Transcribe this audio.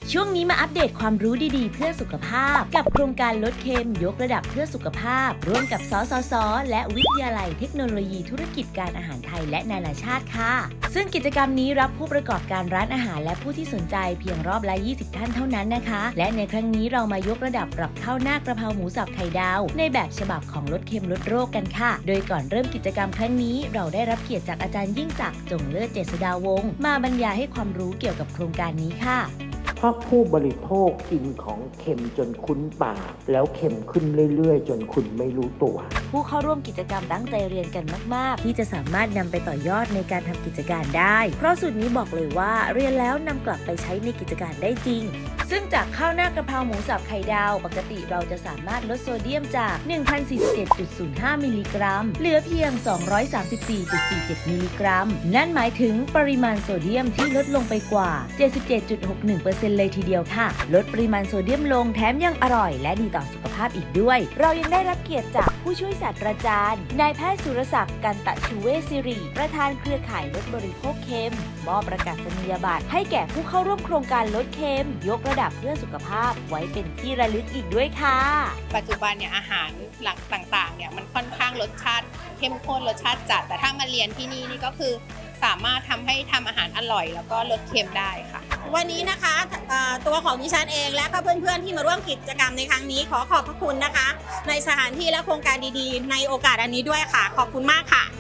ช่วงนี้มาอัปเดตความรู้ดีๆเพื่อสุขภาพกับโครงการลดเค็มยกระดับเพื่อสุขภาพร่วมกับสสส.และวิทยาลัยเทคโนโลยีธุรกิจการอาหารไทยและนานาชาติค่ะซึ่งกิจกรรมนี้รับผู้ประกอบการร้านอาหารและผู้ที่สนใจเพียงรอบละ20ท่านเท่านั้นนะคะและในครั้งนี้เรามายกระดับปรับข้าวหน้ากระเพราหมูสับไข่ดาวในแบบฉบับของลดเค็มลดโรคกันค่ะโดยก่อนเริ่มกิจกรรมครั้งนี้เราได้รับเกียรติจากอาจารย์ยิ่งศักดิ์จงเลิศเจษฎาวงศ์มาบรรยายให้ความรู้เกี่ยวกับโครงการนี้ค่ะเพราะผู้บริโภคกินของเค็มจนคุ้นปากแล้วเค็มขึ้นเรื่อยๆจนคุณไม่รู้ตัวผู้เข้าร่วมกิจกรรมตั้งใจเรียนกันมากๆที่จะสามารถนำไปต่อยอดในการทำกิจการได้เพราะสูตรนี้บอกเลยว่าเรียนแล้วนำกลับไปใช้ในกิจการได้จริงซึ่งจากข้าวหน้ากระเพราหมูสับไข่ดาวปกติเราจะสามารถลดโซเดียมจาก 1,047.05 มิลลิกรัมเหลือเพียง 234.47 มิลลิกรัมนั่นหมายถึงปริมาณโซเดียมที่ลดลงไปกว่า 77.61% เลยทีเดียวค่ะลดปริมาณโซเดียมลงแถมยังอร่อยและดีต่อสุขภาพอีกด้วยเรายังได้รับเกียรติจากผู้ช่วยศาสตราจารย์นายแพทย์สุรศักดิ์กันตะชูเวชศิริประธานเครือข่ายลดบริโภคเค็มมอบประกาศนียบัตรให้แก่ผู้เข้าร่วมโครงการลดเค็มยกระดับเพื่อสุขภาพไว้เป็นที่ระลึกอีกด้วยค่ะปัจจุบันเนี่ยอาหารหลักต่างๆเนี่ยมันค่อนข้างรสชาติเข้มข้นรสชาติจัดแต่ถ้ามาเรียนที่นี่ก็คือสามารถทำให้ทำอาหารอร่อยแล้วก็ลดเค็มได้ค่ะวันนี้นะคะตัวของดิฉันเองและก็เพื่อนๆที่มาร่วมกิจกรรมในครั้งนี้ขอขอบพระคุณนะคะในสถานที่และโครงการดีๆในโอกาสอันนี้ด้วยค่ะขอบคุณมากค่ะ